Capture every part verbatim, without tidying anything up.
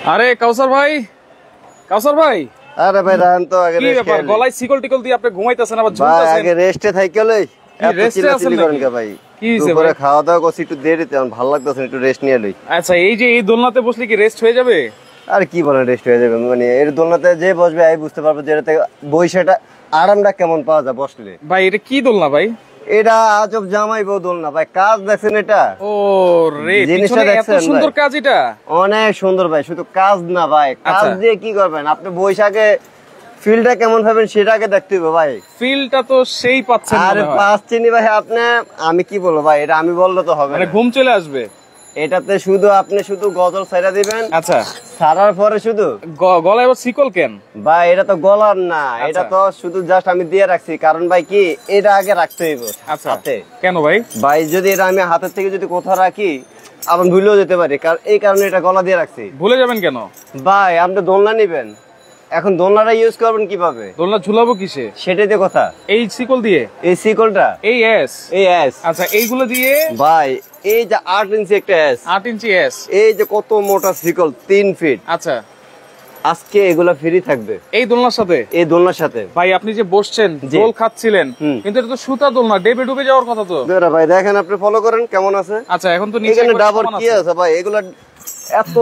আরে কাউসার ভাই, কাউসার ভাই। আরে ভাই রান তো আগে কি ব্যাপার, গলায় শিকল টিকল দিয়ে আপনি ঘুমাইতেছেন আবার ঝুলতেছেন? ভাই আগে রেস্টে থাকি লই। এত চিল্লাচিল্লি করেন কে ভাই? কি হইছে ভাই? দুপুরে খাওয়া দাওয়া করছি, একটু দেরিতে, আমার ভালো লাগতেছে, একটু রেস্ট নিয়ে লই। আচ্ছা, এই যে এই দোলনাতে বসলে কি রেস্ট হয়ে যাবে? আরে কি বলেন রেস্ট হয়ে যাবে? মানে এর দোলনাতে যে বসবে আই বুঝতে পারবে যে এটাতে বইসাটা আরামটা কেমন পাওয়া যায় বসলে। ভাই এটা কি দোলনা ভাই? এটা আজব জামাই বউ দোলনা ভাই। কাজ দেখছেন এটা? ও রে, জিনিসটা এত সুন্দর কাজ, এটা অনেক সুন্দর ভাই। শুধু কাজ না ভাই, কাজ দিয়ে কি করবেন আপনি? বৈশাখে ফিলটা কেমন পাবেন সেটা আগে দেখতে হবে ভাই। ফিলটা তো সেই পাচ্ছেন। আরে পাচ্ছেনই ভাই আপনি। আমি কি বলবো ভাই, এটা আমি বললে তো হবে না, মানে ঘুম চলে আসবে। এটাতে শুধু আপনি শুধু গজল ছাইরা দিবেন। আচ্ছা, ছাড়ার পরে শুধু গলায় আবার শিকল কেন ভাই? এটা তো গলার না, এটা তো শুধু জাস্ট আমি দিয়ে রাখছি। কারণ ভাই কি, এটা আগে রাখতে হইব হাতে। কেন ভাই? ভাই যদি এটা আমি হাতের থেকে যদি কোথাও রাখি আবার ভুলেও যেতে পারি, কারণ এই কারণে এটা গলা দিয়ে রাখছি। ভুলে যাবেন কেন ভাই? আপনি দোলনা নিবেন, এখন দোলনাটা ইউজ করবেন কিভাবে? দোলনা ঝুলাবো কিসে? সেটাই তো কথা। এই শিকল দিয়ে? এই শিকলটা এই এস এই এস আচ্ছা, এইগুলো দিয়ে ভাই। এই যে আট ইঞ্চি একটা এস, আট ইঞ্চি এস, এই যে কত মোটা শিকল, তিন ফিট। আচ্ছা, আজকে এগুলা ফ্রি থাকবে এই দোলনার সাথে। এই দোলনার সাথে ভাই আপনি যে বসছেন দোল খাচ্ছিলেন, কিন্তু এটা তো সুতা দোলনা, ডেবে ডুবে যাওয়ার কথা তো। ভাই দেখেন, আপনি ফলো করেন কেমন আছে। আচ্ছা, এখন তো নিচে ডাবর কি আছে ভাই? এগুলা এত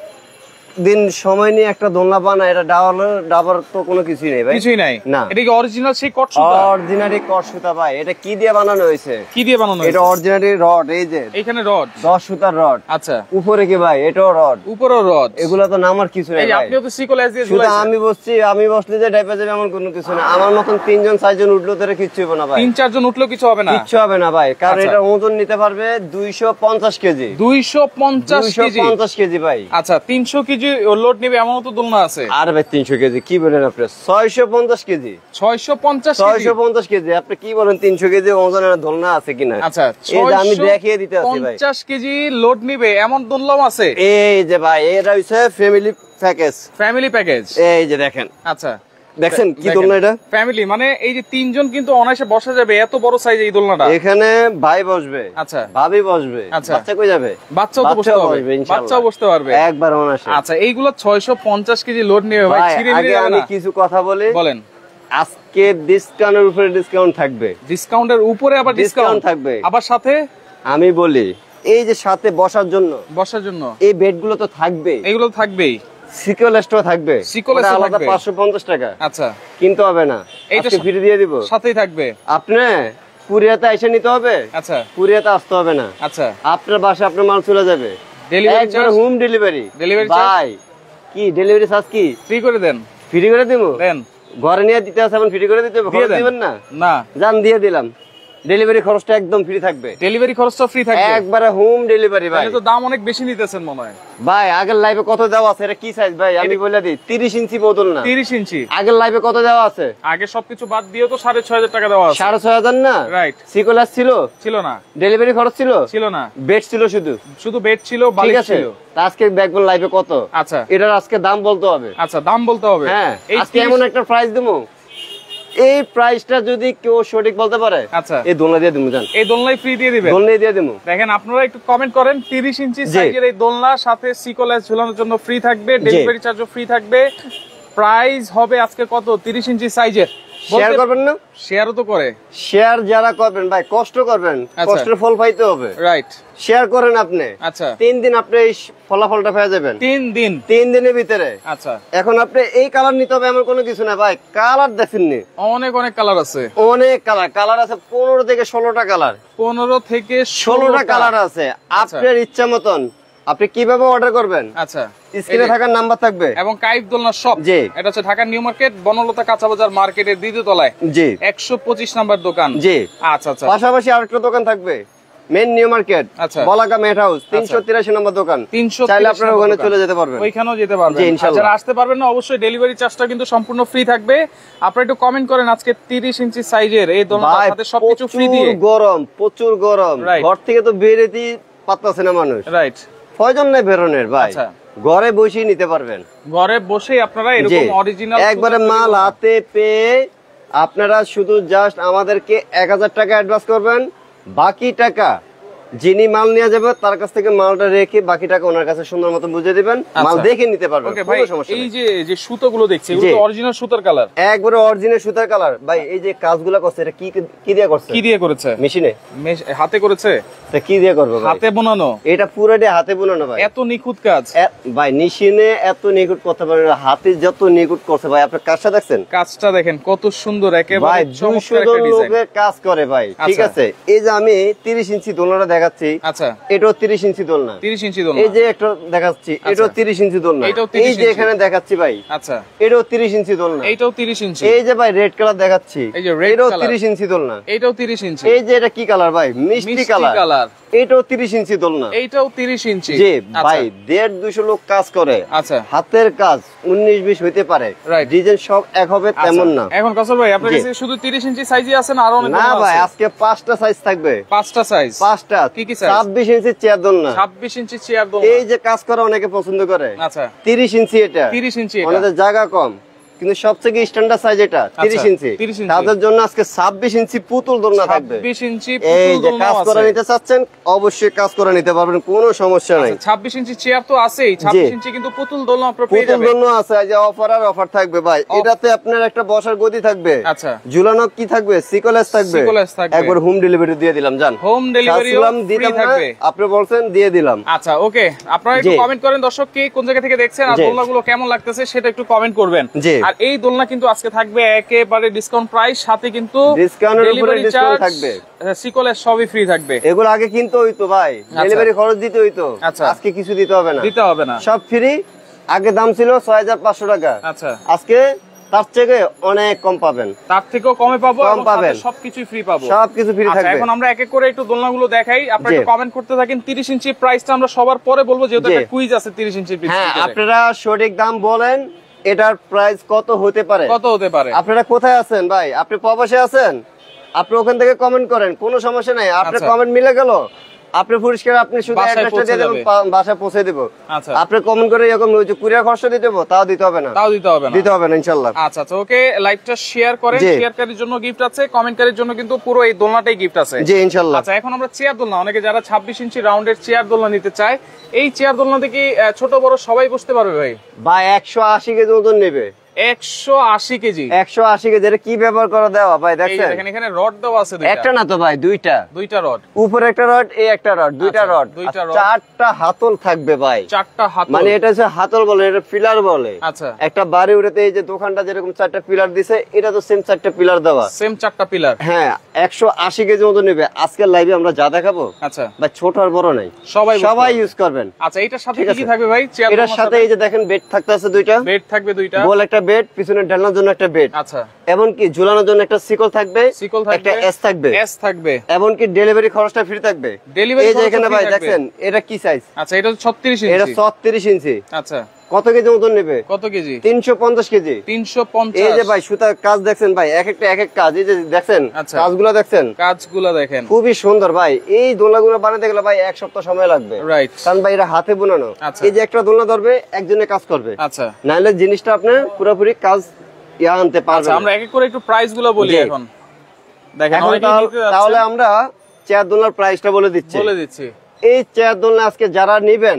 দিন সময় নিয়ে একটা দোলনা বানায়, এটা ডাবর ডাবর তো কোনো কিছুই নেই ভাই। কিছুই নাই না। এটা কি অরিজিনাল সেই কট সুতা? অরিজিনালি কট সুতা ভাই। এটা কি দিয়ে বানানো হয়েছে? কি দিয়ে বানানো হয়েছে? এটা অরিজিনালি রড। এই যে এখানে রড, দশ সুতার রড। আচ্ছা, উপরে কি ভাই? এটাও রড, উপরেও রড। এগুলা তো নামার কিছু নাই। আপনিও তো শিকল এস দিয়ে ঝুলাইছেন। আমি বসছি, আমি বসলে যে ডাইপা যাবে এমন কোনো কিছু না। আমার মতন তিনজন চারজন উঠলো তো কিচ্ছু হবে না ভাই। তিন চারজন উঠলেও কিছু হবে না, কিচ্ছু হবে না ভাই। কারণ এটা ওজন নিতে পারবে দুইশো পঞ্চাশ কেজি। দুইশো পঞ্চাশ কেজি ভাই। আচ্ছা, তিনশো কেজি লোড নেবে এমন তো দোলনা আছে? আর ভাই তিনশো কেজি কি বলেন আপনি? ছয়শো পঞ্চাশ কেজি। ছয়শো পঞ্চাশ ছয়শো পঞ্চাশ কেজি আপনি কি বলেন? তিনশো কেজি ওজনের দোলনা আছে কিনা? আচ্ছা, আমি দেখিয়ে দিতে আছি ভাই। পঞ্চাশ কেজি লোড নিবে এমন দোলনাও আছে? এই যে ভাই, এটা হইছে ফ্যামিলি প্যাকেজ। ফ্যামিলি প্যাকেজ, এই যে দেখেন। আচ্ছা, দেখছেন কি দোলনা এটা? ফ্যামিলি মানে এই যে তিনজন কিন্তু অনায়াসে বসা যাবে, এত বড় সাইজ এই দোলনাটা। এখানে ভাই বসবে, আচ্ছা, ভাবি বসবে, আচ্ছা, বাচ্চা কই যাবে? বাচ্চাও তো বসতে পারবে, বাচ্চাও বসতে পারবে একবার অনায়াসে। আচ্ছা, এইগুলো ছয়শো পঞ্চাশ কেজি লোড নিয়ে ভাই ছিঁড়ে নিয়ে যাবে না? আমি কিছু কথা বলি, বলেন। আজকে ডিসকাউন্টের উপরে ডিসকাউন্ট থাকবে। ডিসকাউন্টের উপরে আবার ডিসকাউন্ট থাকবে, আবার সাথে আমি বলি এই যে সাথে বসার জন্য, বসার জন্য এই বেডগুলো তো থাকবে, এগুলো থাকবেই। সিকল এক্সট্রা থাকবে, সিকল এক্সট্রা আলাদা পাঁচশো পঞ্চাশ টাকা। আচ্ছা, কিনতে হবে না, এইটা ফ্রি দিয়ে দিব, সাথেই থাকবে। আপনি কুরিয়াতে এসে নিতে হবে। আচ্ছা, কুরিয়াতে আসতে হবে না। আচ্ছা, আপনার বাসায় আপনার মাল চলে যাবে। Delivery charge, home delivery. Delivery ভাই কি ডেলিভারি চার্জ কি ফ্রি করে দেন? ফ্রি করে দিব, দেন। ঘরে নিয়ে দিতে আছে, ফ্রি করে দিতে হবে, দিবেন না? না, জান দিয়ে দিলাম। ডেলিভারি খরচটা একদম ফ্রি থাকবে। ডেলিভারি খরচটা ফ্রি থাকবে একবারে, হোম ডেলিভারি ভাই। এটা তো দাম অনেক বেশি নিতেছেন মনে হয় ভাই। আগের লাইভে কত দেওয়া আছে? এটা কি সাইজ ভাই আমি বলে দিই, তিরিশ ইঞ্চি বোতল না? তিরিশ ইঞ্চি। আগের লাইভে কত দেওয়া আছে? আগে সবকিছু বাদ দিয়ে তো সাড়ে ছয় হাজার টাকা দেওয়া আছে। সাড়ে ছয় হাজার না? রাইট। সিকোলাস ছিল? ছিল না। ডেলিভারি খরচ ছিল? ছিল না। বেড ছিল, শুধু শুধু বেড ছিল, বালিশ ছিল। আজকে দেখবেন লাইভে কত। আচ্ছা, এটার আজকে দাম বলতে হবে। আচ্ছা, দাম বলতে হবে। হ্যাঁ, আজকে এমন একটা প্রাইস দেবো, এই প্রাইসটা যদি কেউ সঠিক বলতে পারে, আচ্ছা, এই দোলনা দিয়ে দিমু। জান, এই দোলনাই ফ্রি দিয়ে দিবেন? দোলনাই দিয়ে দিমু। দেখেন, আপনারা একটু কমেন্ট করেন, তিরিশ ইঞ্চি সাইজের এই দোলনা সাথে সিকোলাস ঝুলানোর জন্য ফ্রি থাকবে, ডেলিভারি চার্জও ফ্রি থাকবে। প্রাইস হবে আজকে কত? তিরিশ ইঞ্চি সাইজের। শেয়ার করবেন না? শেয়ারও তো করে। শেয়ার যারা করবেন ভাই, কষ্ট করবেন, কষ্টের ফল পাইতে হবে। রাইট, শেয়ার করেন আপনি। আচ্ছা, তিন দিন আপনি এই ফলাফলটা পেয়ে যাবেন। তিন দিন? তিন দিনের ভিতরে। আচ্ছা, এখন আপনি এই কালার নিতে হবে এমন কোনো কিছু না ভাই। কালার দেখেননি? অনেক অনেক কালার আছে, অনেক কালার। কালার আছে পনেরো থেকে ষোলোটা কালার। পনেরো থেকে ষোলোটা কালার আছে। আপনার ইচ্ছা মতন আপনি কিভাবে অর্ডার করবেন? আচ্ছা, স্ক্রিনে থাকার নাম্বার থাকবে। এবং কাইফ দোলনা শপ, জি, এটা হচ্ছে ঢাকা নিউ মার্কেট, বনলতা কাঁচা বাজার মার্কেটের দ্বিতীয় তলায়, জি, একশো পঁচিশ নাম্বার দোকান, জি। আচ্ছা আচ্ছা, পাশাপাশি আরেকটা দোকান থাকবে মেন নিউ মার্কেট, আচ্ছা, বলাকা মেট হাউস, তিনশো তিরাশি নম্বর দোকান। তিনশো চাইলে আপনারা ওখানে চলে যেতে পারবেন, ওইখানেও যেতে পারবেন। যারা আসতে পারবেন না, অবশ্যই ডেলিভারি চার্জটা কিন্তু সম্পূর্ণ ফ্রি থাকবে। আপনারা একটু কমেন্ট করেন আজকে তিরিশ ইঞ্চি সাইজের এই দোলনার সাথে সবকিছু ফ্রি দিয়ে। গরম, প্রচুর গরম, ঘর থেকে তো বেরোতেই পারতেছে না মানুষ। রাইট, প্রয়োজন নাই বেরোনোর ভাই, ঘরে বসেই নিতে পারবেন। ঘরে বসেই আপনারা এরকম অরিজিনাল একবারে মাল হাতে পেয়ে আপনারা শুধু জাস্ট আমাদেরকে এক হাজার টাকা অ্যাডভান্স করবেন, বাকি টাকা যিনি মাল নিয়ে যাবে তার কাছ থেকে মালটা রেখে বাকি টাকা ওনার কাছে সুন্দর মতো বুঝিয়ে দিবেন, মাল দেখে নিতে পারবেন। কোনো সমস্যা নেই। এই যে যে সুতোগুলো দেখছি এগুলো তো অরিজিনাল সুতার কালার, একবারে অরিজিনাল সুতার কালার ভাই। এই যে কাজগুলো করছে এটা কি কি দিয়ে করছে? কি দিয়ে করেছে? মেশিনে, হাতে করেছে। তা কি দিয়ে করবে? হাতে বোনানো। এটা পুরোটাই হাতে বোনানো ভাই। এত নিখুঁত কাজ ভাই, মেশিনে এত নিখুঁত করতে পারে না, হাতে যত নিখুঁত করছে ভাই। আপনি কাজটা দেখছেন? কাজটা দেখেন কত সুন্দর, একেবারে ভাই দুইশো জন লোকের কাজ করে ভাই। ঠিক আছে, এই যে আমি তিরিশ ইঞ্চি দোলনাটা দেখাচ্ছি, আচ্ছা এটাও তিরিশ ইঞ্চি দোলনা। তিরিশ ইঞ্চি দোলনা। এই যে একটা দেখাচ্ছি, এটাও তিরিশ ইঞ্চি দোলনা। এই যে এখানে দেখাচ্ছি ভাই, আচ্ছা এটাও তিরিশ ইঞ্চি দোলনা। এটাও তিরিশ ইঞ্চি। এই যে ভাই রেড কালার দেখাচ্ছি, এই যে রেড এটাও তিরিশ ইঞ্চি দোলনা। এটাও তিরিশ ইঞ্চি। এই যে এটা কি কালার ভাই? মিষ্টি কালার। এটাও তিরিশ ইঞ্চি দোলনা। এইটাও তিরিশ ইঞ্চি। জি ভাই, দেড় দুইশো লোক কাজ করে। আচ্ছা, হাতের কাজ উনিশ বিশ হইতে পারে, ডিজাইন সব এক হবে তেমন না। এখন কাসর ভাই আপনার কাছে শুধু তিরিশ ইঞ্চি সাইজই আছে না আরো অনেক? না ভাই, আজকে পাঁচটা সাইজ থাকবে। পাঁচটা সাইজ? পাঁচটা। কি কি সাইজ? ছাব্বিশ ইঞ্চি চেয়ার দোলনা। ছাব্বিশ ইঞ্চি চেয়ার দোলনা। এই যে কাজ করা অনেকে পছন্দ করে। আচ্ছা, তিরিশ ইঞ্চি এটা। তিরিশ ইঞ্চি এটা। আমাদের জায়গা কম, কিন্তু সবথেকে স্ট্যান্ডার্ড সাইজ এটা তিরিশ ইঞ্চি। তাদের জন্য আজকে ছাব্বিশ ইঞ্চি পুতুল দোলনা থাকবে। ছাব্বিশ ইঞ্চি এই যে কাজ করে নিতে চাচ্ছেন অবশ্যই কাজ করে নিতে পারবেন, কোনো সমস্যা নাই। ছাব্বিশ ইঞ্চি চেয়ার তো আছেই, ছাব্বিশ ইঞ্চি কিন্তু পুতুল দোলনা আপনারা পেয়ে যাবেন। পুতুল দোলনা আছে, এই যে অফার আর অফার থাকবে ভাই। এটাতে আপনার একটা বসার গদি থাকবে। আচ্ছা, ঝুলানো কি থাকবে? সিকোলেস থাকবে। সিকোলেস থাকবে। একবার হোম ডেলিভারি দিয়ে দিলাম, জান। হোম ডেলিভারিও ফ্রি থাকবে। আপনি বলছেন দিয়ে দিলাম। আচ্ছা, ওকে। আপনারা একটু কমেন্ট করেন দর্শক, কে কোন জায়গা থেকে দেখছেন আর দোলনাগুলো কেমন লাগতেছে সেটা একটু কমেন্ট করবেন। আর এই দোলনা কিন্তু আজকে থাকবে একেবারে ডিসকাউন্ট প্রাইস, সাথে কিন্তু ডিসকাউন্টের উপরে ডিসকাউন্ট থাকবে, সিকোলেস সবই ফ্রি থাকবে। এগুলো আগে কিনতে হইতো ভাই, ডেলিভারি খরচ দিতে হইতো। আজকে কিছু দিতে হবে না, দিতে হবে না, সব ফ্রি। আগে দাম ছিল ছয় হাজার পাঁচশো টাকা, আচ্ছা আজকে তার থেকে অনেক কম পাবেন, তার থেকেও কমে পাবো, কম পাবেন, সবকিছু ফ্রি পাবো, সবকিছু ফ্রি থাকবে। এখন আমরা এক এক করে একটু দোলনাগুলো দেখাই, আপনারা একটু কমেন্ট করতে থাকেন। তিরিশ ইঞ্চি প্রাইসটা আমরা সবার পরে বলবো, যেহেতু একটা কুইজ আছে তিরিশ ইঞ্চির পিছনে। হ্যাঁ, আপনারা সঠিক দাম বলেন, এটার প্রাইস কত হতে পারে? কত হতে পারে? আপনারা কোথায় আছেন ভাই? আপনি প্রবাসে আছেন, আপনি ওখান থেকে কমেন্ট করেন, কোনো সমস্যা নাই। আপনার কমেন্ট মিলে গেল, আপনি পুরস্কার আপনি শুধু অ্যাড্রেসটা দিয়ে দেবেন, বাসায় পৌঁছে দেব। আচ্ছা, আপনি কমেন্ট করে এরকম কুরিয়ার খরচ দিতে দেব, তাও দিতে হবে না, তাও দিতে হবে না, দিতে হবে না ইনশাআল্লাহ। আচ্ছা আচ্ছা, ওকে। লাইভটা শেয়ার করেন, শেয়ারকারীর জন্য গিফট আছে, কমেন্টকারীর জন্য কিন্তু পুরো এই দোলনাটাই গিফট আছে। জি ইনশাআল্লাহ। আচ্ছা, এখন আমরা চেয়ার দোলনা, অনেকে যারা ছাব্বিশ ইঞ্চি রাউন্ডের চেয়ার দোলনা নিতে চায়, এই চেয়ার দোলনাতে কি ছোট বড় সবাই বসতে পারবে ভাই? ভাই একশো আশি কেজি ওজন নেবে। একশো আশি কেজি? একশো আশি কেজি। এটা কি ব্যবহার করা দেওয়া ভাই? দেখেন এখানে রড দেওয়া আছে, একটা না তো ভাই, দুইটা। দুইটা রড, উপরে একটা রড, এই একটা রড, দুইটা রড, দুইটা রড, চারটা হাতল থাকবে ভাই। চারটা হাতল মানে এটা হচ্ছে হাতল বলে, এটা পিলার বলে। আচ্ছা, একটা বাড়ি উড়েতে এই যে দোকানটা যেরকম চারটা পিলার দিছে, এটা তো সেম চারটা পিলার দেওয়া, সেম চারটা পিলার। হ্যাঁ, একশো আশি কেজি মতো নেবে। আজকের লাইভে আমরা যা দেখাবো, আচ্ছা ভাই ছোট আর বড় নাই, সবাই সবাই ইউজ করবেন। আচ্ছা, এটার সাথে কি থাকবে ভাই? এটার সাথে এই যে দেখেন বেড থাকতে আছে, দুইটা বেড থাকবে, দুইটা গোল একটা বেড, পিছনে ঢালনার জন্য একটা বেড। আচ্ছা, এমনকি ঝুলানোর জন্য একটা সিকল থাকবে, সিকল থাকবে, একটা এস থাকবে, এস থাকবে। এমনকি ডেলিভারি খরচটা ফ্রি থাকবে। ডেলিভারি এই যে এখানে ভাই দেখেন, এটা কি সাইজ? আচ্ছা, এটা ছত্রিশ ইঞ্চি। এটা ছত্রিশ ইঞ্চি। আচ্ছা, কত কেজি মতন নেবে? কত কেজি? তিনশো পঞ্চাশ কেজি। তিনশো পঞ্চাশ। এই যে ভাই সুতার কাজ দেখছেন ভাই, এক একটা এক এক কাজ, এই যে দেখছেন কাজগুলো দেখছেন, কাজগুলো দেখেন খুবই সুন্দর ভাই। এই দোলনাগুলো বানাতে গেলে ভাই এক সপ্তাহ সময় লাগবে, রাইট, কারণ ভাই এটা হাতে বোনানো। এই যে একটা দোলনা ধরবে, একজনে কাজ করবে। আচ্ছা, নাহলে জিনিসটা আপনার পুরোপুরি কাজ ইয়া আনতে পারবে। আচ্ছা, আমরা এক এক করে একটু প্রাইস গুলো বলি এখন। দেখেন, তাহলে আমরা চেয়ার দোলনার প্রাইসটা বলে দিচ্ছি, বলে দিচ্ছি। এই চেয়ার দোলনা আজকে যারা নিবেন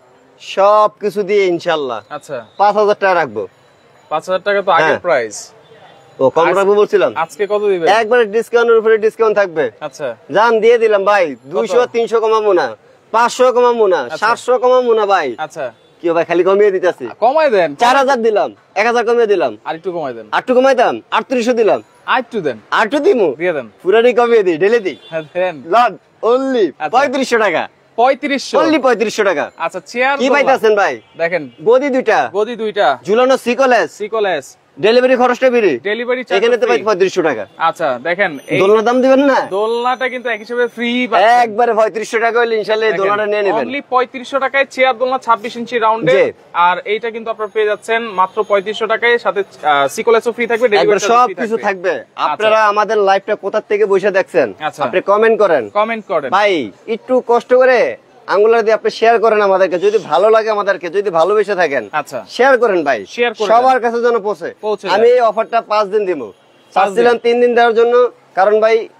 সবকিছু দিয়ে ইনশাআল্লাহ আচ্ছা পাঁচ হাজার টাকা রাখবো। পাঁচ হাজার টাকা তো আগের প্রাইস, ও কম রাখবো বলছিলাম, আজকে কত দিবেন? একবারে ডিসকাউন্টের উপরে ডিসকাউন্ট থাকবে। আচ্ছা, জান দিয়ে দিলাম ভাই, দুইশো তিনশো কমাবো না, পাঁচশো কমাবো না, সাতশো কমাবো না ভাই। আচ্ছা, কি ভাই খালি কমিয়ে দিতেছি, কমাই দেন। চার হাজার দিলাম, এক হাজার কমিয়ে দিলাম, আর একটু কমাই দেন, আটটু কমাইতাম, আটত্রিশশো দিলাম, আটটু দেন, আটটু দিমু দিয়ে দেন, পুরানি কমিয়ে দিই, ঢেলে দিই, দেন লট অনলি পঁয়ত্রিশশো টাকা। পঁয়ত্রিশশো, অনলি পঁয়ত্রিশশো টাকা। আচ্ছা, চেয়ার কি পাইতেছেন ভাই? দেখেন, গদি দুইটা, গদি দুইটা, ঝুলানো সিকলেস, সিকলেস, ডেলিভারি খরচটা বেরি, ডেলিভারি চার্জ এখানে তো ভাই পঁয়ত্রিশশো টাকা। আচ্ছা, দেখেন দোলনার দাম দিবেন না, দোলনাটা কিন্তু এক হিসেবে ফ্রি, একবারে পঁয়ত্রিশশো টাকা হইলে ইনশাআল্লাহ এই দোলনাটা নিয়ে নেবেন। অনলি পঁয়ত্রিশশো টাকায় চেয়ার দোলনা ছাব্বিশ ইঞ্চি রাউন্ডে, আর এইটা কিন্তু আপনারা পেয়ে যাচ্ছেন মাত্র পঁয়ত্রিশশো টাকায়, সাথে সিকলেসও ফ্রি থাকবে, ডেলিভারি সব কিছু থাকবে। আপনারা আমাদের লাইভটা কোথা থেকে বসে দেখছেন, আপনি কমেন্ট করেন, কমেন্ট করেন ভাই, একটু কষ্ট করে আঙ্গুলার দিয়ে আপনি শেয়ার করেন আমাদেরকে, যদি ভালো লাগে আমাদেরকে, যদি ভালোবেসে থাকেন, আচ্ছা শেয়ার করেন ভাই, শেয়ার করেন, সবার কাছে যেন পৌঁছে। আমি এই অফারটা পাঁচ দিন দিব, চাচ্ছিলাম তিন দিন দেওয়ার জন্য, কারণ ভাই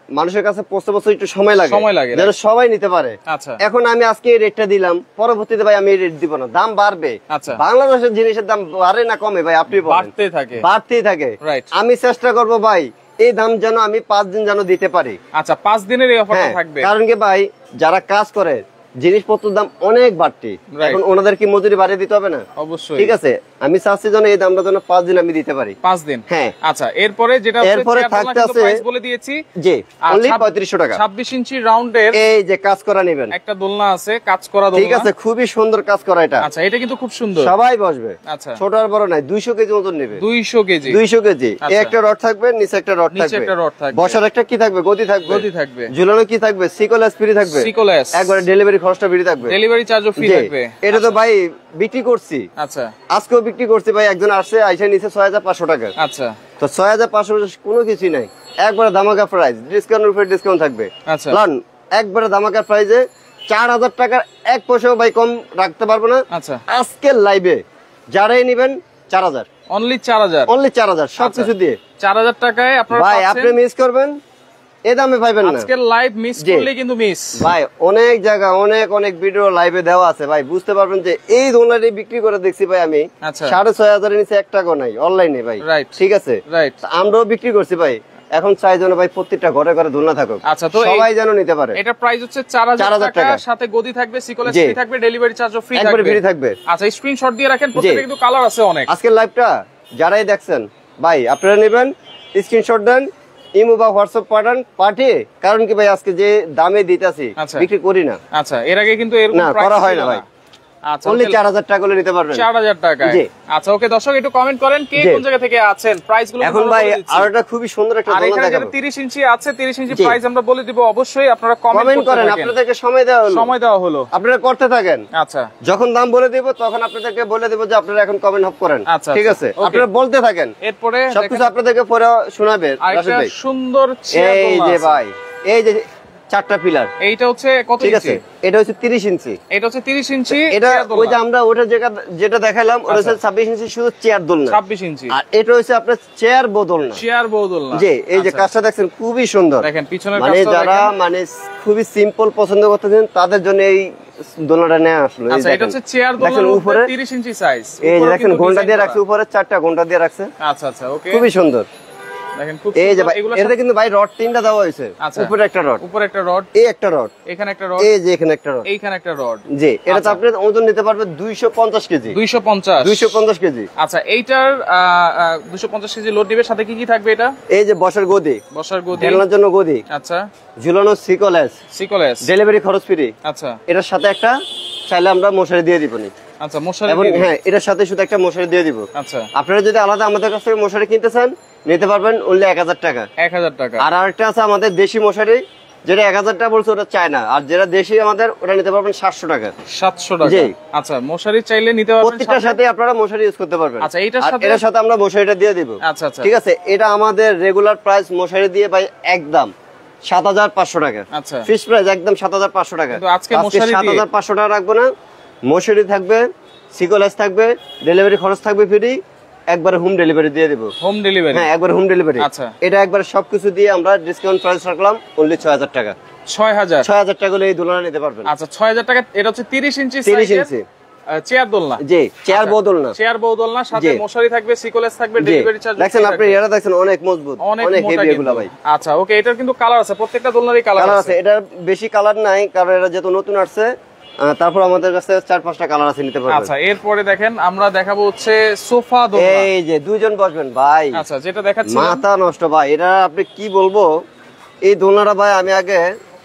মানুষের কাছে পৌঁছতে পৌঁছতে একটু সময় লাগে সময় লাগে যেন সবাই নিতে পারে। আচ্ছা এখন আমি আজকে এই রেটটা দিলাম, পরবর্তীতে ভাই আমি এই রেট দিব না, দাম বাড়বে। আচ্ছা বাংলাদেশের জিনিসের দাম বাড়ে না কমে ভাই আপনি বলেন? বাড়তেই থাকে, বাড়তেই থাকে। আমি চেষ্টা করব ভাই এই দাম যেন আমি পাঁচ দিন যেন দিতে পারি। আচ্ছা পাঁচ দিনের এই অফারটা থাকবে, কারণ কি ভাই যারা কাজ করে জিনিসপত্রের দাম অনেক বাড়তি, এখন ওনাদের কি মজুরি বাড়িয়ে দিতে হবে না? অবশ্যই। ঠিক আছে, আমি চাচ্ছি যেন এই দামটা যেন পাঁচ দিন আমি দিতে পারি। পাঁচ দিন, হ্যাঁ। আচ্ছা এরপরে যেটা এরপরে থাকতে আছে প্রাইস বলে দিয়েছি জি অনলি পঁয়ত্রিশশো টাকা। ছাব্বিশ ইঞ্চি রাউন্ডের এই যে কাজ করা নেবেন, একটা দোলনা আছে কাজ করা দোলনা, ঠিক আছে, খুবই সুন্দর কাজ করা এটা। আচ্ছা এটা কিন্তু খুব সুন্দর, সবাই বসবে। আচ্ছা ছোট আর বড় নাই, দুইশো কেজি ওজন নেবে। দুইশো কেজি দুইশো কেজি এই একটা রড থাকবে, নিচে একটা রড নিচে থাকবে, একটা রড থাকবে, বসার একটা কি থাকবে, গদি থাকবে, গদি থাকবে, ঝুলানো কি থাকবে, সিকোলেস ফ্রি থাকবে, সিকোলেস একবারে ডেলিভারি খরচটা ফ্রি থাকবে, ডেলিভারি চার্জও ফ্রি থাকবে। এটা তো ভাই বিক্রি করছি, আচ্ছা আজকেও বিক্রি করছি ভাই, একজন আসছে আইসা নিচে ছয় হাজার পাঁচশো টাকা। আচ্ছা তো ছয় হাজার পাঁচশো কোনো কিছুই নাই, একবারে ধামাকা প্রাইস, ডিসকাউন্টের উপরে ডিসকাউন্ট থাকবে। আচ্ছা লান একবারে ধামাকা প্রাইসে চার হাজার টাকার এক পয়সাও ভাই কম রাখতে পারবো না। আচ্ছা আজকের লাইভে যারাই নিবেন চার হাজার, অনলি চার হাজার, অনলি চার হাজার সবকিছু দিয়ে চার হাজার টাকায় আপনারা ভাই আপনি মিস করবেন, এই দামে পাইবেন না। আজকের লাইভ মিস করলে কিন্তু মিস ভাই। অনেক জায়গা অনেক অনেক ভিডিও লাইভে দেওয়া আছে ভাই, বুঝতে পারবেন যে এই দোলনাটি বিক্রি করে দেখছি ভাই আমি সাড়ে ছয় হাজারের নিচে এক টাকাও নাই অনলাইনে ভাই, ঠিক আছে, আমরাও বিক্রি করছি ভাই। এখন চাই যেন ভাই প্রত্যেকটা ঘরে ঘরে দোলনা থাকুক, আচ্ছা তো সবাই যেন নিতে পারে। এটা প্রাইস হচ্ছে চার হাজার টাকা, সাথে গদি থাকবে, সিকোলেস ফ্রি থাকবে, ডেলিভারি চার্জও ফ্রি থাকবে, ফ্রি থাকবে। আচ্ছা স্ক্রিনশট দিয়ে রাখেন, প্রত্যেকটা কিন্তু কালার আছে অনেক। আজকের লাইভটা যারাই দেখছেন ভাই আপনারা নেবেন, স্ক্রিনশট দেন, ইমো বা হোয়াটসঅ্যাপ পাঠান, পাঠিয়ে, কারণ কি ভাই আজকে যে দামে দিতেছি বিক্রি করি না। আচ্ছা এর আগে কিন্তু এরকম করা হয় না ভাই। আচ্ছা অনলি চার হাজার টাকা করে নিতে পারবেন, চার হাজার টাকা। আচ্ছা ওকে দর্শক একটু কমেন্ট করেন কে কোন জায়গা থেকে আছেন, প্রাইস গুলো এখন ভাই আর একটা খুবই সুন্দর একটা দোলনা দেখাবো। তিরিশ ইঞ্চি আছে, তিরিশ ইঞ্চি প্রাইস আমরা বলে দিব, অবশ্যই আপনারা কমেন্ট করেন, আপনাদেরকে সময় দেওয়া হলো, সময় দেওয়া হলো, আপনারা করতে থাকেন। আচ্ছা যখন দাম বলে দিব তখন আপনাদেরকে বলে দেব যে আপনারা এখন কমেন্ট অফ করেন, ঠিক আছে, আপনারা বলতে থাকেন, এরপরে সবকিছু আপনাদেরকে পরে শোনাবে। আরেকটা সুন্দর চেয়ার এই যে ভাই, এই যে চারটা পিলার, এইটা হচ্ছে কত ইঞ্চি? এটা হচ্ছে তিরিশ ইঞ্চি, এটা হচ্ছে তিরিশ ইঞ্চি। এটা ওই যে আমরা ওটা যেটা দেখালাম ওটা হচ্ছে ছাব্বিশ ইঞ্চি, শুধু চেয়ার দোলনা ছাব্বিশ ইঞ্চি, আর এটা হচ্ছে আপনার চেয়ার বদল না, চেয়ার বদল না। জি এই যে কাজটা দেখছেন খুবই সুন্দর, দেখেন পিছনের মানে যারা মানে খুবই সিম্পল পছন্দ করতেছেন তাদের জন্য এই দোলনাটা নেওয়া আসলো। আচ্ছা এটা হচ্ছে চেয়ার দোলনা, উপরে তিরিশ ইঞ্চি সাইজ, এই যে দেখেন ঘন্টা দিয়ে রাখছে, উপরে চারটা ঘন্টা দিয়ে রাখছে। আচ্ছা আচ্ছা ওকে, খুবই সুন্দর। দেখেন খুব এই যে এটাতে কিন্তু ভাই রড তিনটা দেওয়া হয়েছে, উপরে একটা রড, উপরে একটা রড, এই একটা রড, এখানে একটা রড, এই যে এখানে একটা রড, এইখানে একটা রড। জি এটা তো আপনি ওজন নিতে পারবে দুইশো পঞ্চাশ কেজি, দুইশো পঞ্চাশ, দুইশো পঞ্চাশ কেজি। আচ্ছা এইটার দুইশো পঞ্চাশ কেজি লোড দিবে, সাথে কি কি থাকবে? এটা এই যে বসার গদি, বসার গদি, ঢেলানোর জন্য গদি, আচ্ছা ঝুলানো সিকোলেস, সিকোলেস, ডেলিভারি খরচ ফ্রি। আচ্ছা এটার সাথে একটা চাইলে আমরা মশারি দিয়ে দিব নি। আচ্ছা মশারি, হ্যাঁ এটার সাথে শুধু একটা মশারি দিয়ে দিব। আচ্ছা আপনারা যদি আলাদা আমাদের কাছ থেকে মশারি কিনতে চান নিতে পারবেন অনলি এক হাজার টাকা, এক হাজার টাকা। আর আরেকটা আছে আমাদের দেশি মশারি, যেটা এক হাজার টাকা বলছে ওটা চায় না, আর যেটা দেশি আমাদের ওটা নিতে পারবেন সাতশো টাকা, সাতশো টাকা। আচ্ছা মশারি চাইলে নিতে পারবেন, প্রত্যেকটার সাথে আপনারা মশারি ইউজ করতে পারবেন। আচ্ছা এটার সাথে এটার সাথে আমরা মশারিটা দিয়ে দিব। আচ্ছা আচ্ছা ঠিক আছে, এটা আমাদের রেগুলার প্রাইস মশারি দিয়ে ভাই একদম সাত হাজার পাঁচশো টাকা। আচ্ছা ফিক্স প্রাইস একদম সাত হাজার পাঁচশো টাকা। আজকে মশারি সাত হাজার পাঁচশো টাকা রাখবো না, মশারি থাকবে, সিকোলেস থাকবে, ডেলিভারি খরচ থাকবে ফ্রি, একবার হোম ডেলিভারি দিয়ে দেব। হোম ডেলিভারি, হ্যাঁ একবার হোম ডেলিভারি। আচ্ছা এটা একবার সবকিছু দিয়ে আমরা ডিসকাউন্ট প্রাইস রাখলাম অনলি ছয় হাজার টাকা। ছয় হাজার, ছয় হাজার টাকা হলে এই দোলনা নিতে পারবেন। আচ্ছা ছয় হাজার টাকা। এটা হচ্ছে তিরিশ ইঞ্চি, তিরিশ ইঞ্চি চেয়ার দোলনা, জি চেয়ার বদলনা, চেয়ার বদলনা, সাথে মশারি থাকবে, সিকোলেস থাকবে, ডেলিভারি চার্জ। দেখেন আপনি এরা দেখেন অনেক মজবুত, অনেক হেভি এগুলা ভাই। আচ্ছা ওকে, এটার কিন্তু কালার আছে, প্রত্যেকটা দোলনারই কালার আছে। এটা বেশি কালার নাই কারণ এটা যেহেতু নতুন আসছে, তারপর আমাদের কাছে চার পাঁচটা কালার আছে, নিতে পারবেন। আচ্ছা এরপরে দেখেন আমরা দেখাবো হচ্ছে সোফা দোলনা, এই যে দুইজন বসবেন ভাই। আচ্ছা যেটা দেখাচ্ছি মাথা নষ্ট ভাই, এটা আপনি কি বলবো, এই দোলনাটা ভাই আমি আগে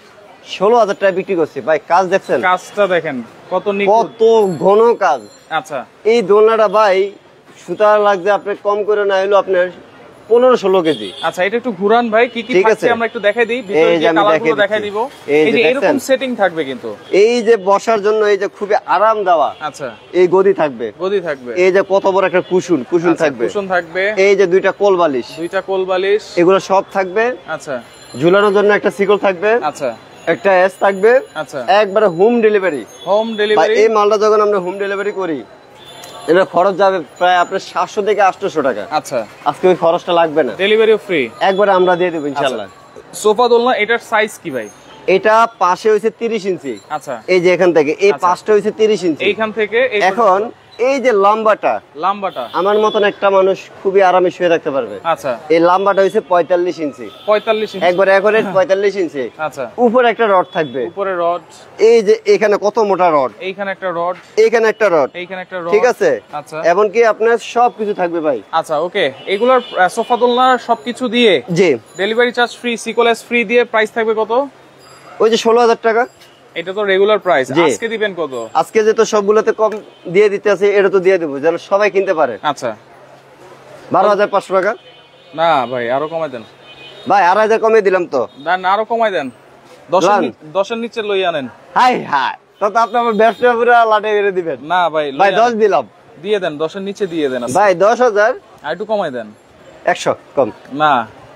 ষোলো হাজার টাকা বিক্রি করছি ভাই। কাজ দেখছেন, কাজটা দেখেন কত কত ঘন কাজ। আচ্ছা এই দোলনাটা ভাই সুতা লাগছে আপনার কম করে না হলো আপনার পনেরো ষোলো কেজি। আচ্ছা এটা একটু ঘুরান ভাই, কি কি থাকছে আমরা একটু দেখাই দিই, ভিতরে যে কালারগুলো দেখাই দিব। এই যে এরকম সেটিং থাকবে কিন্তু, এই যে বসার জন্য এই যে খুবই আরাম দেওয়া। আচ্ছা এই গদি থাকবে, গদি থাকবে, এই যে কত বড় একটা কুশন, কুশন থাকবে, কুশন থাকবে, এই যে দুইটা কোল বালিশ, দুইটা কোল বালিশ, এগুলো সব থাকবে। আচ্ছা ঝুলানোর জন্য একটা সিকল থাকবে, আচ্ছা একটা এস থাকবে। আচ্ছা একবারে হোম ডেলিভারি, হোম ডেলিভারি। এই মালটা যখন আমরা হোম ডেলিভারি করি এটা খরচ যাবে প্রায় আপনার সাতশো থেকে আটশো টাকা। আচ্ছা আজকে ওই খরচটা লাগবে না, ডেলিভারিও ফ্রি, একবারে আমরা দিয়ে দেব ইনশাআল্লাহ। সোফা দোলনা এটার সাইজ কি ভাই? এটা পাশে হইছে তিরিশ ইঞ্চি। আচ্ছা, এই যে এখান থেকে এই পাশটা হইছে তিরিশ ইঞ্চি, এইখান থেকে এখন এই যে লম্বাটা লম্বাটা আমার মতন একটা মানুষ খুবই আরামে শুয়ে থাকতে পারবে। আচ্ছা, এই লম্বাটা হইছে পঁয়তাল্লিশ ইঞ্চি। পঁয়তাল্লিশ ইঞ্চি একবারে একবারে পঁয়তাল্লিশ ইঞ্চি। আচ্ছা, উপরে একটা রড থাকবে, উপরে রড, এই যে এখানে কত মোটা রড, এইখানে একটা রড, এইখানে একটা রড, এইখানে একটা রড, ঠিক আছে। আচ্ছা, এবং কি আপনার সবকিছু থাকবে ভাই। আচ্ছা, ওকে, এগুলোর সোফা দোলনার সবকিছু দিয়ে জি ডেলিভারি চার্জ ফ্রি, সিকোলেস ফ্রি দিয়ে প্রাইস থাকবে কত? ওই যে ষোলো হাজার টাকা। এটা তো রেগুলার প্রাইস, আজকে দিবেন কত? আজকে যে তো সবগুলোতে কম দিয়ে দিতে আছে, এটা তো দিয়ে দেবো যেন সবাই কিনতে পারে। আচ্ছা, বারো হাজার পাঁচশো টাকা। না ভাই, আরো কমাই দেন ভাই, আড়াই হাজার কমিয়ে দিলাম তো। না, আরো কমাই দেন, দশের নি- দশের নিচে লই আনেন। হাই হাই, তো তো আপনি আমার ব্যবসা পুরো লাটে মেরে দিবেন। না ভাই, ভাই দশ দিলাম, দিয়ে দেন, দশের নিচে দিয়ে দেন। ভাই দশ হাজার আর একটু কমাই দেন, একশো কম। না,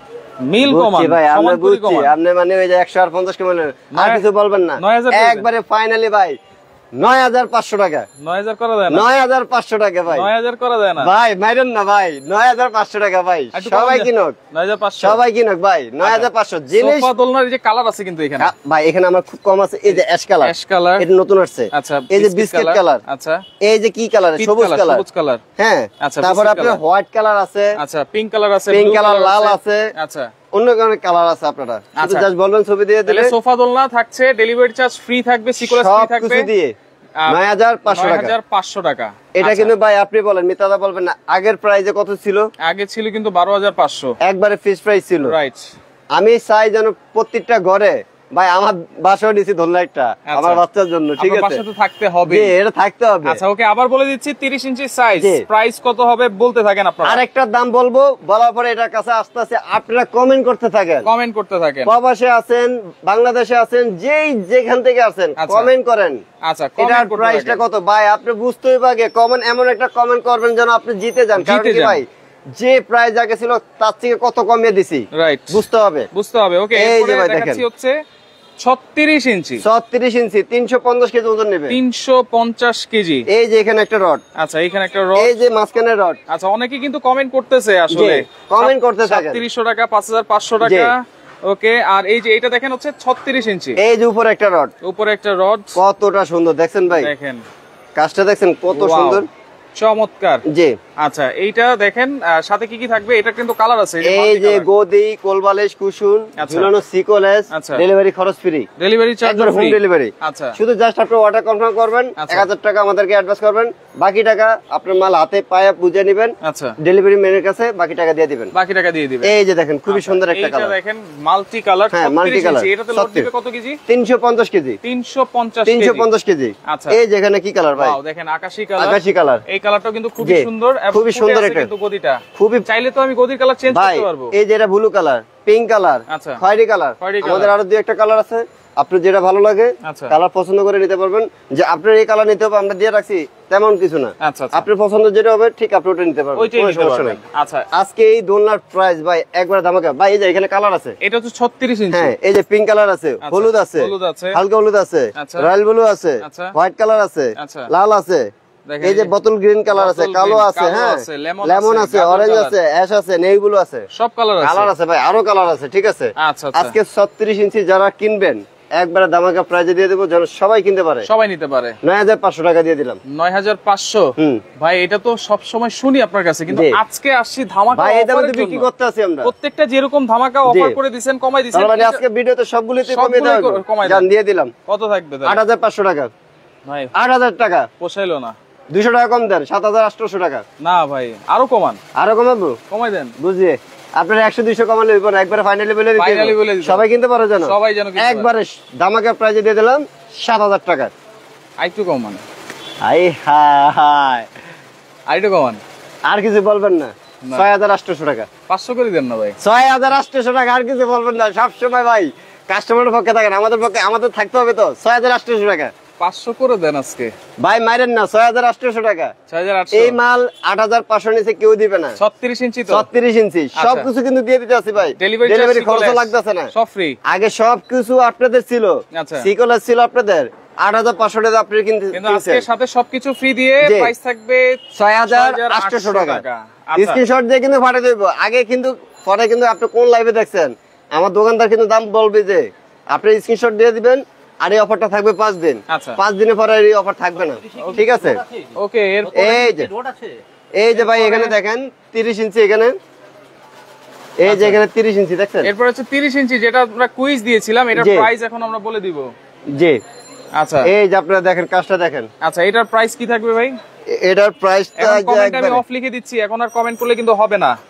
মিল কমান ভাই, আমি সমান করে বুঝছি কমান। আপনি মানে ওই যে একশো আর পঞ্চাশ কমান, আর কিছু বলবেন না, নয় হাজার দিয়ে দেন। একবারে ফাইনালি ভাই নয় হাজার পাঁচশো টাকা। নয় হাজার করা যায় না? নয় হাজার পাঁচশো টাকা ভাই। নয় হাজার করা যায় না ভাই, মাইরেন না ভাই, নয় হাজার পাঁচশো টাকা ভাই। একটু সবাই কম দেন। কিনুক, নয় হাজার পাঁচশো। সবাই কিনুক ভাই, নয় হাজার পাঁচশো। জিনিস সোফা দোলনার এই যে কালার আছে কিন্তু এখানে আ, ভাই এখানে আমার খুব কম আছে। এই যে অ্যাশ কালার, অ্যাশ কালার, এটা নতুন আসছে। আচ্ছা, এই যে বিস্কিট কালার, আচ্ছা, এই যে কি কালার, পিচ সবুজ কালার, সবুজ কালার, হ্যাঁ। আচ্ছা, তারপর বিস্কিট আপনার কালার। হোয়াইট কালার আছে, আচ্ছা, পিঙ্ক কালার আছে, পিঙ্ক ব্লু কালার, লাল আছে, আচ্ছা, অন্য ধরনের কালার আছে। আপনারা শুধু আচ্ছা। জাস্ট বলবেন, ছবি দিয়ে তাহলে দিলে সোফা দোলনা থাকছে, ডেলিভারি চার্জ ফ্রি থাকবে, সিকোলেস ফ্রি সব থাকবে, কিছু দিয়ে নয় হাজার পাঁচশো নয় টাকা। হাজার পাঁচশো টাকা। এটা কিন্তু ভাই আপনি বলেন, মিথ্যা বলবেন না। আগের প্রাইসে কত ছিল? আগে ছিল কিন্তু বারো হাজার পাঁচশো, একবারে ফিক্স প্রাইস ছিল। রাইট। আমি চাই যেন প্রত্যেকটা ঘরে, ভাই আমার বাসাও নিছি ধরলাম একটা আমার বাচ্চার জন্য, ঠিক আছে, বাসা তো থাকতে হবে, জি এটা থাকতে হবে। আচ্ছা, ওকে, আবার বলে দিচ্ছি তিরিশ ইঞ্চি সাইজ, জি। প্রাইস কত হবে বলতে থাকেন আপনারা। আরেকটা দাম বলবো, বলার পরে এটার কাছে আস্তে আস্তে আপনারা কমেন্ট করতে থাকেন, কমেন্ট করতে থাকেন। প্রবাসে আছেন, বাংলাদেশে আছেন, যেই যেখান থেকে আছেন আচ্ছা। কমেন্ট করেন। আচ্ছা, এটার কমেন্ট করতে প্রাইসটা থাকেন। কত ভাই আপনি বুঝতেই পারবে। কমেন্ট এমন একটা কমেন্ট করবেন যেন আপনি জিতে যান, কারণ জিতে কি যান। ভাই যে প্রাইস আগে ছিল তার থেকে কত কমিয়ে দিছি, রাইট, বুঝতে হবে, বুঝতে হবে। ওকে, এই যে এরপরে ভাই দেখাচ্ছি দেখেন। হচ্ছে ছত্রিশ ইঞ্চি, ছত্রিশ ইঞ্চি, তিনশো পঞ্চাশ কেজি ওজন নেবে, তিনশো পঞ্চাশ কেজি। এই যে এখানে একটা রড, আচ্ছা, এখানে একটা রড, এই যে মাঝখানে রড। আচ্ছা, অনেকে কিন্তু কমেন্ট করতেছে আসলে, কমেন্ট করতে থাকেন। সাতত্রিশশো টাকা, পাঁচ হাজার পাঁচশো টাকা। ওকে, আর এই যে এটা দেখেন হচ্ছে ছত্রিশ ইঞ্চি, এই যে উপরে একটা রড, উপরে একটা রড, কতটা সুন্দর দেখছেন ভাই, দেখেন কাজটা দেখছেন কত Wow, সুন্দর, চমৎকার। জি। আচ্ছা, এইটা দেখেন, আহ, সাথে কি কি থাকবে? এটা কিন্তু কালার আছে, এই যে গদি, কোলবালিশ, কুশন, আচ্ছা। ঝুলানো সিকোলেস, আচ্ছা। ডেলিভারি খরচ ফ্রি, ডেলিভারি চার্জ একবার হোম ডেলিভারি। আচ্ছা, শুধু জাস্ট আপনি অর্ডার কনফার্ম করবেন, আচ্ছা। এক হাজার টাকা আমাদেরকে অ্যাডভান্স করবেন, বাকি টাকা আপনার মাল হাতে পায়ে বুঝে নেবেন, আচ্ছা, ডেলিভারি ম্যানের কাছে বাকি টাকা দিয়ে দিবেন। বাকি টাকা দিয়ে দিবেন। এই যে দেখেন খুবই সুন্দর একটা এইটা কালার, দেখেন মাল্টি কালার, হ্যাঁ, মাল্টি কালার। এটাতে লোড দিবে কত কেজি? তিনশো পঞ্চাশ কেজি, তিনশো পঞ্চাশ তিনশো পঞ্চাশ কেজি। আচ্ছা, এই যেখানে কি কালার ভাই, ওয়াও, দেখেন আকাশী কালার, আকাশী কালার। এই কালারটাও কিন্তু খুবই জি, সুন্দর, এবং খুবই ফুটে সুন্দর আছে একটা, কিন্তু গদিটা, খুবই চাইলে তো আমি গদির কালার চেঞ্জ ভাই। করতে পারবো। এই যে এটা ব্লু কালার, পিঙ্ক কালার, আচ্ছা, খয়েরি কালার, খয়েরি কালার। আমাদের আরো দুই একটা কালার আছে, আপনার যেটা ভালো লাগে আচ্ছা, কালার পছন্দ করে নিতে পারবেন। যে আপনার এই কালার নিতে হবে আমরা দিয়ে রাখছি তেমন কিছু না, আচ্ছা, আচ্ছা, আপনার পছন্দ যেটা হবে ঠিক আপনি ওটা নিতে পারবেন, ওইটাই কোনো নিতে সমস্যা পারবেন। নেই। আচ্ছা, আজকে এই দোলনার প্রাইস ভাই একবার ধামাকা ভাই। এই যে এখানে কালার আছে, এটা হচ্ছে ছত্রিশ ইঞ্চি, হ্যাঁ, এই যে পিঙ্ক কালার আছে, আচ্ছা, হলুদ আছে, হলুদ আছে, হালকা হলুদ আছে, আচ্ছা, রয়্যাল ব্লু আছে, আচ্ছা, হোয়াইট কালার আছে, আচ্ছা, লাল আছে, দেখেন এই যে বোতল গ্রিন কালার আছে, বোতল কালো গ্রিন, আছে, কালো হ্যাঁ, আছে, লেমন লেমন আছে, আছে, গাজর অরেঞ্জ কালার। আছে, অ্যাশ আছে, নেভি ব্লু আছে, সব কালার আছে, কালার আছে ভাই, আরো কালার আছে, ঠিক আছে। আচ্ছা, আচ্ছা, আজকে ছত্রিশ ইঞ্চি যারা কিনবেন একবারে ধামাকা প্রাইজে দিয়ে দেবো, যেন সবাই কিনতে পারে। সবাই নিতে পারে। নয় হাজার পাঁচশো টাকা দিয়ে দিলাম। নয় হাজার পাঁচশো। হুম, ভাই এটা তো সব সময় শুনি আপনার কাছে, কিন্তু জি। আজকে আসছি ধামাকা ভাই এটা অফারের তো বিক্রি জন্য। করতে আছি আমরা, প্রত্যেকটা যেরকম ধামাকা অফার করে দিবেন, কমাই দিবেন, তার মানে আজকে ভিডিওতে সবগুলোতে কমিয়ে সবগুলোই দেব, কমাই জান দেন। দিয়ে দিলাম। কত থাকবে তাহলে? আট হাজার পাঁচশো টাকা, ভাই আট হাজার টাকা পোষাইলো না, দুইশো টাকা কম দেন, সাত হাজার আটশোশো টাকা। না ভাই, আরো কমান, আরো কমাবো, কমাই দেন, বুঝিয়ে আপনার একশো দুইশো কমালে হইব না, একবারে ফাইনালি বলে দিতে Finally বলে দিতে সবাই কিনতে পারে যেন, সবাই যেন কিনতে পারে। একবারে ধামাকা প্রাইজে দিয়ে দিলাম সাত হাজার টাকা। আরেকটু কমান, আই হাই, আরেকটু কমান, আর কিছু বলবেন না, না। ছয় হাজার আটশোশো টাকা, পাঁচশো করে দেন না ভাই, ছয় হাজার আটশোশো টাকা, আর কিছু বলবেন না। সবসময় ভাই কাস্টমারের পক্ষে থাকেন, আমাদের পক্ষে আমাদের থাকতে হবে তো। ছয় হাজার আটশোশো টাকা পাঁচশো করে দেন আজকে ভাই, মাইরেন না, ছয় হাজার আটশোশো টাকা। ছয় হাজার আটশো। এই মাল আট হাজার পাঁচশো নিচে কেউ দিবে না, ছত্রিশ ইঞ্চি তো, ছত্রিশ ইঞ্চি সবকিছু কিন্তু দিয়ে দিতে আছি ভাই, ডেলিভারি ডেলিভারি খরচ লাগতেছে না, সব ফ্রি। আগে সবকিছু আপনাদের ছিল, আচ্ছা, সিকোলাস ছিল আপনাদের আট হাজার পাঁচশো টাকা, আপনি কিন্তু কিন্তু আজকে সাথে সবকিছু ফ্রি দিয়ে জি। প্রাইস থাকবে ছয় হাজার আটশোশো টাকা। আচ্ছা। স্ক্রিনশট দিয়ে কিন্তু পাঠিয়ে দেব। আগে কিন্তু পরে কিন্তু আপনি কোন লাইভে দেখছেন আমার দোকানদার কিন্তু দাম বলবে যে আপনি স্ক্রিনশট দিয়ে দিবেন, আর এই অফারটা থাকবে পাঁচ দিন। পাঁচ দিনের পরে এই অফার থাকবে না, ঠিক আছে? ওকে, এই যে এই যে ভাই এখানে দেখেন তিরিশ ইঞ্চি, এখানে এই যে এখানে তিরিশ ইঞ্চি দেখছেন। এরপর হচ্ছে তিরিশ ইঞ্চি যেটা আমরা কুইজ দিয়েছিলাম, এটার প্রাইস এখন আমরা বলে দিব। জি আচ্ছা, এই যে আপনারা দেখেন কাজটা দেখেন। আচ্ছা, এটার প্রাইস কি থাকবে ভাই? এটার প্রাইসটা আমি অফ লিখে দিচ্ছি, এখন আর কমেন্ট করলে কিন্তু হবে না।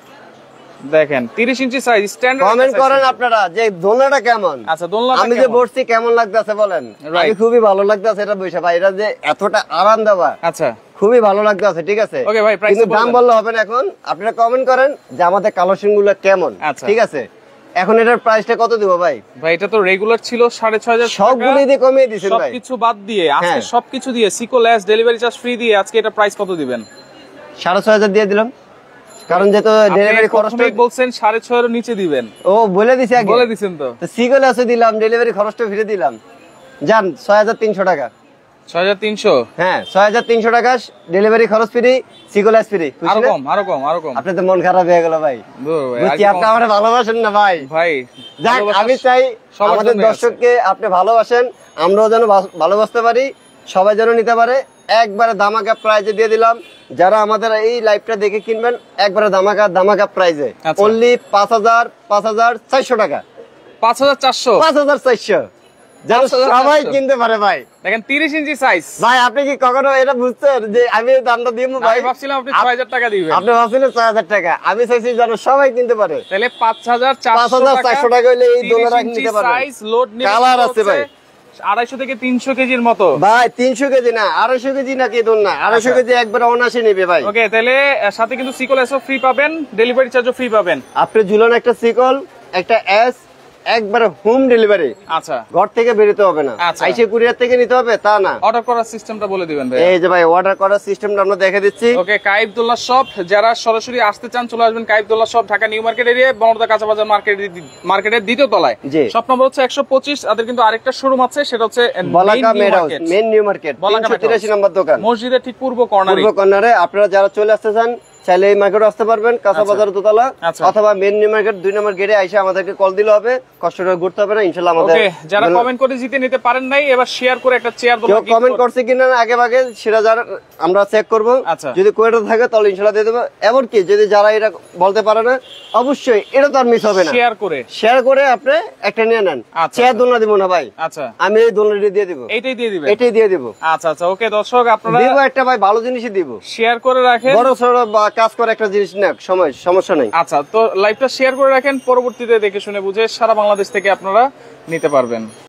দেখেন তিরিশ ইঞ্চি সাইজ স্ট্যান্ডার্ড। কমেন্ট করেন আপনারা যে দোলনাটা কেমন। আচ্ছা, দোলনাটা আমি যে বসছি কেমন লাগতেছে বলেন? আমি খুবই ভালো লাগতেছে এটা বসে ভাই, এটা যে এতটা আরাম দেওয়া, আচ্ছা খুবই ভালো লাগতেছে, ঠিক আছে? ওকে ভাই, প্রাইস কিন্তু দাম বললে হবে না, এখন আপনারা কমেন্ট করেন যে আমাদের কালেকশন গুলো কেমন, ঠিক আছে? এখন এটার প্রাইসটা কত দিব ভাই? ভাই এটা তো রেগুলার ছিল সাড়ে ছয় হাজার, সবগুলো দিয়ে কমিয়ে দিয়েছেন ভাই, সবকিছু বাদ দিয়ে আজকে সবকিছু দিয়ে সিকো লেস ডেলিভারি চার্জ ফ্রি দিয়ে আজকে এটা প্রাইস কত দিবেন? সাড়ে ছয় হাজার দিয়ে দিলাম, কারণ যেহেতু ডেলিভারি খরচটা বলছেন সাড়ে ছয় এর নিচে দিবেন। ও বলে দিছি আগে, বলে দিছেন তো। সিকো লেসও দিলাম, ডেলিভারি খরচটা ফ্রি দিলাম, জান ছয় হাজার তিনশো টাকা। ছয় হাজার তিনশো? হ্যাঁ, ছয় হাজার তিনশো টাকা ডেলিভারি খরচ ফ্রি, সিকো লেস ফ্রি। আরো কম, আরো কম, আরো কম। আপনি তো মন খারাপ হয়ে গেল ভাই, বুঝছি আপনি আমারে ভালোবাসেন না ভাই। ভাই যাক, আমি চাই আমাদের দর্শককে আপনি ভালোবাসেন, আমরাও যেন ভালোবাসতে পারি, সবাই যেন নিতে পারে। একবারে ধামাকা প্রাইজে দিয়ে দিলাম, যারা আমাদের এই লাইভটা দেখে কিনবেন একবারে ধামাকা ধামাকা প্রাইজে, অনলি পাঁচ হাজার পাঁচ হাজার চারশো টাকা। পাঁচ হাজার চারশো? পাঁচ হাজার চারশো যেন সবাই কিনতে পারে ভাই। দেখেন তিরিশ ইঞ্চি সাইজ। ভাই আপনি কি কখনো এটা বুঝছেন যে আমি দামটা দিব? ভাই ভাবছিলাম আপনি ছয় হাজার টাকা দিবেন। আপনি ভাবছিলেন ছয় হাজার টাকা, আমি চাইছি যেন সবাই কিনতে পারে। তাহলে পাঁচ হাজার চারশো টাকা হইলে এই দোলনা নিতে পারবে। সাইজ লোড নিয়ে কালার আছে ভাই, আড়াইশো থেকে তিনশো কেজির মতো। ভাই তিনশো কেজি না, আড়াইশো কেজি নাকি দোলনা, আড়াইশো কেজি একবার অনাশি নেবে ভাই। ওকে, তাহলে সাথে কিন্তু সিকল এসও ফ্রি পাবেন, ডেলিভারি চার্জও ফ্রি পাবেন। আপনি ঝুলান একটা সিকল, একটা এস, একবারে হোম ডেলিভারি। আচ্ছা, ঘর থেকে বেরোতে হবে না, আইসে কুরিয়ার থেকে নিতে হবে তা না। অর্ডার করার সিস্টেমটা বলে দিবেন ভাই। এই যে ভাই অর্ডার করার সিস্টেমটা আমরা দেখে দিচ্ছি। ওকে, কাইব দোলনা শপ, যারা সরাসরি আসতে চান চলে আসবেন কাইব দোলনা shop, Dhaka New Market area, বনরদা কাঁচা বাজার মার্কেট মার্কেটের দ্বিতীয় তলায়। শপ নম্বর হচ্ছে একশো পঁচিশ। তাদের কিন্তু আরেকটা শোরুম আছে, সেটা হচ্ছে Balaka made house, main New Market, তিনশো তিরাশি নম্বর দোকান, মসজিদের ঠিক পূর্ব কর্নারে। পূর্ব কর্নারে আপনারা যারা চলে আসতে চান চাইলে এই মার্কেটে আসতে পারবেন, কাঁচা বাজার দোতলা, অথবা মেন নিউ মার্কেট দুই নম্বর গেটে আইসা আমাদেরকে কল দিলে হবে, কষ্ট করে ঘুরতে হবে না ইনশাআল্লাহ। আমাদের যারা কমেন্ট করে জিতে নিতে পারেন নাই, এবার শেয়ার করে একটা চেয়ার দোলনা কেউ কমেন্ট করছে কিনা আগে ভাগে সেটা যারা আমরা চেক করব, যদি কোয়েটা থাকে তাহলে ইনশাআল্লাহ দিয়ে দেব। এমন কি যদি যারা এটা বলতে পারে না, অবশ্যই এটা তো আর মিস হবে না, শেয়ার করে শেয়ার করে আপনি একটা নিয়ে নেন। চেয়ার দোলনা দিব না ভাই, আচ্ছা আমি এই দোলনাটি দিয়ে দিব, এইটাই দিয়ে দিবেন, এটাই দিয়ে দিব। আচ্ছা আচ্ছা, ওকে দর্শক আপনারা দিব একটা ভাই ভালো জিনিসই দিব, শেয়ার করে রাখেন, বড় সরো বা কাজ করে একটা জিনিস না, সময় সমস্যা নাই। আচ্ছা, তো লাইভটা শেয়ার করে রাখেন, পরবর্তীতে দেখে শুনে বুঝে সারা বাংলাদেশ থেকে আপনারা নিতে পারবেন।